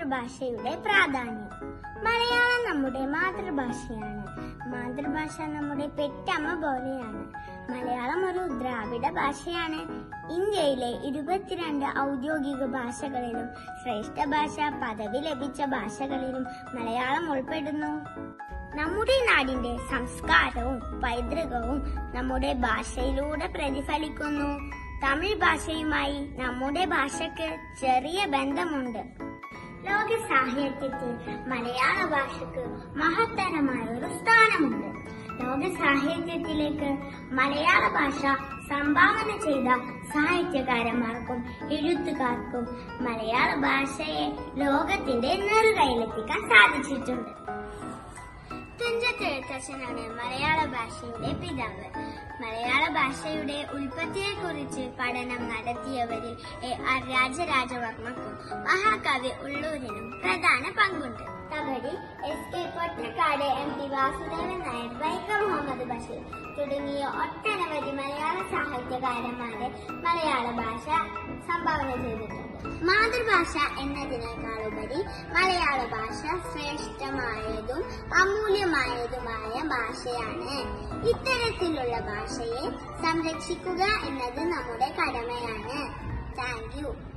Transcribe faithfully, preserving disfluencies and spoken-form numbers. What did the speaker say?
മാതൃഭാഷയുടെ പ്രാധാന്യം. മലയാളം നമ്മുടെ മാതൃഭാഷയാണ്. മാതൃഭാഷ നമ്മുടെ പെറ്റമ്മ പോലെയാണ്. മലയാളം ഒരു ദ്രാവിഡ ഭാഷയാണ്. ഇന്ത്യയിലെ ഇരുപത്തിരണ്ട് ഔദ്യോഗിക ഭാഷകളിലും ശ്രേഷ്ഠ ഭാഷ പദവി ലഭിച്ച ഭാഷകളിലും മലയാളം ഉൾപ്പെടുന്നു. നമ്മുടെ നാടിന്റെ സംസ്കാരവും പൈതൃകവും നമ്മുടെ ഭാഷയിലൂടെ പ്രതിഫലിക്കുന്നു. തമിഴ് ഭാഷയുമായി നമ്മുടെ ഭാഷയ്ക്ക് ചെറിയ ബന്ധമുണ്ട്. ലോക സാഹിത്യത്തിൽ മലയാള ഭാഷയ്ക്ക് മഹത്തരമായ ഒരു സ്ഥാനമുണ്ട്. ലോക സാഹിത്യത്തിലേക്ക് മലയാള ഭാഷ സംഭാവന ചെയ്ത സാഹിത്യകാരന്മാർക്കും എഴുത്തുകാർക്കും മലയാള ഭാഷയെ ലോകത്തിന്റെ നെറുകയിലെത്തിക്കാൻ സാധിച്ചിട്ടുണ്ട്. തുഞ്ചത്ത് എഴുത്തച്ഛനാണ് മലയാള ഭാഷയുടെ പിതാവ്. മലയാള ഭാഷയുടെ ഉൽപ്പത്തിയെക്കുറിച്ച് പഠനം നടത്തിയവരിൽ എ ആർ രാജരാജവർമ്മക്കും മഹാകവി ഉള്ളൂരിനും പ്രധാന പങ്കുണ്ട്. Thakazhi, S K Pottekkatt, M T Vasudevan Nair, Vaikom Muhammad Basheer തുടങ്ങിയ ഒട്ടനവധി മലയാള സാഹിത്യകാരന്മാരെ മലയാള ഭാഷ സംഭാവന ചെയ്തിട്ടുണ്ട്. മാതൃഭാഷ എന്നതിനേക്കാളുപരി മലയാള ഭാഷ ശ്രേഷ്ഠമായതും അമൂല്യമായതുമായ ഭാഷയാണ്. ഇത്തരത്തിലുള്ള ഭാഷയെ സംരക്ഷിക്കുക എന്നത് നമ്മുടെ കടമയാണ്. Thank U.